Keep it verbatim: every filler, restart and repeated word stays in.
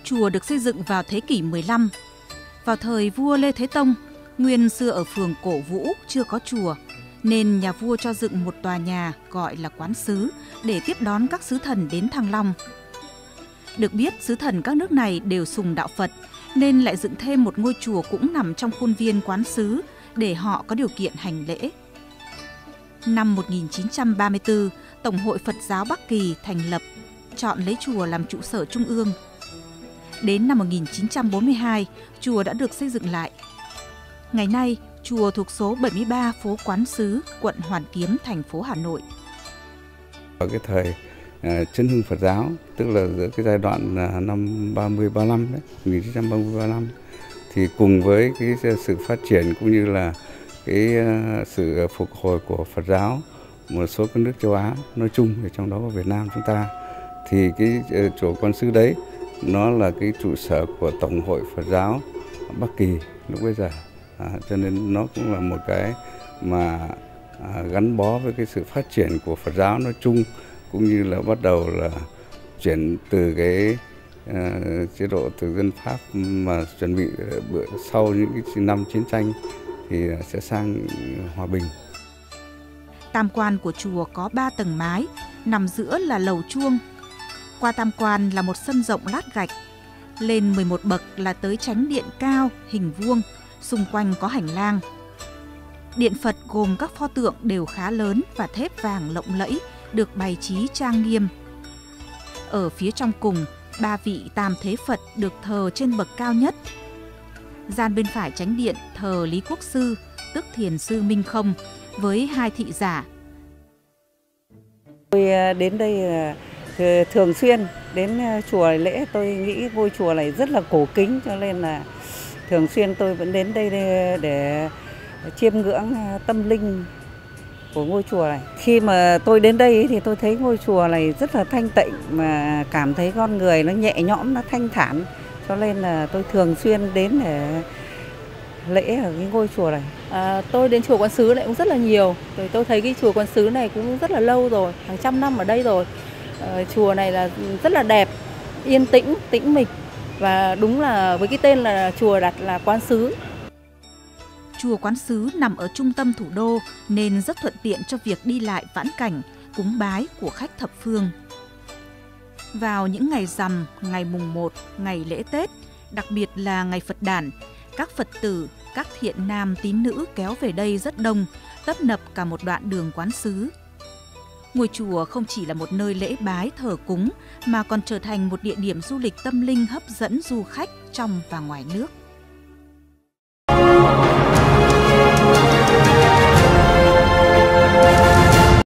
Chùa được xây dựng vào thế kỷ mười lăm. Vào thời vua Lê Thế Tông, nguyên xưa ở phường Cổ Vũ chưa có chùa, nên nhà vua cho dựng một tòa nhà gọi là quán sứ để tiếp đón các sứ thần đến Thăng Long. Được biết, sứ thần các nước này đều sùng đạo Phật, nên lại dựng thêm một ngôi chùa cũng nằm trong khuôn viên quán sứ để họ có điều kiện hành lễ. Năm một nghìn chín trăm ba mươi tư, Tổng hội Phật giáo Bắc Kỳ thành lập, chọn lấy chùa làm trụ sở trung ương. Đến năm một nghìn chín trăm bốn mươi hai, chùa đã được xây dựng lại. Ngày nay, chùa thuộc số bảy mươi ba phố Quán Sứ, quận Hoàn Kiếm, thành phố Hà Nội. Ở cái thời uh, chấn hưng Phật giáo, tức là giữa cái giai đoạn uh, năm ba mươi ba mươi lăm đấy, một nghìn chín trăm ba mươi ba mươi lăm, thì cùng với cái sự phát triển cũng như là cái uh, sự phục hồi của Phật giáo một số các nước châu Á nói chung, ở trong đó có Việt Nam chúng ta, thì cái uh, chùa Quán Sứ đấy nó là cái trụ sở của Tổng hội Phật giáo Bắc Kỳ lúc bây giờ. À, cho nên nó cũng là một cái mà à, gắn bó với cái sự phát triển của Phật giáo nói chung, cũng như là bắt đầu là chuyển từ cái à, chế độ thực dân Pháp mà chuẩn bị bữa sau những cái năm chiến tranh thì sẽ sang hòa bình. Tam quan của chùa có ba tầng mái, nằm giữa là lầu chuông. Qua tam quan là một sân rộng lát gạch, lên mười một bậc là tới chánh điện cao hình vuông, xung quanh có hành lang. Điện Phật gồm các pho tượng đều khá lớn và thép vàng lộng lẫy, được bày trí trang nghiêm. Ở phía trong cùng, ba vị Tam Thế Phật được thờ trên bậc cao nhất. Gian bên phải chánh điện thờ Lý Quốc Sư, tức Thiền sư Minh Không, với hai thị giả. Tôi đến đây thường xuyên đến chùa lễ, tôi nghĩ ngôi chùa này rất là cổ kính, cho nên là thường xuyên tôi vẫn đến đây để chiêm ngưỡng tâm linh của ngôi chùa này. Khi mà tôi đến đây thì tôi thấy ngôi chùa này rất là thanh tịnh, mà cảm thấy con người nó nhẹ nhõm, nó thanh thản, cho nên là tôi thường xuyên đến để lễ ở cái ngôi chùa này. À, tôi đến chùa Quán Sứ này cũng rất là nhiều. Tôi, tôi thấy cái chùa Quán Sứ này cũng rất là lâu rồi, hàng trăm năm ở đây rồi. À, chùa này là rất là đẹp, yên tĩnh, tĩnh mịch. Và đúng là với cái tên là chùa đặt là Quán Sứ. Chùa Quán Sứ nằm ở trung tâm thủ đô nên rất thuận tiện cho việc đi lại vãn cảnh, cúng bái của khách thập phương. Vào những ngày rằm, ngày mùng một, ngày lễ Tết, đặc biệt là ngày Phật đản, các Phật tử, các thiện nam tín nữ kéo về đây rất đông, tấp nập cả một đoạn đường Quán Sứ. Ngôi chùa không chỉ là một nơi lễ bái thờ cúng mà còn trở thành một địa điểm du lịch tâm linh hấp dẫn du khách trong và ngoài nước.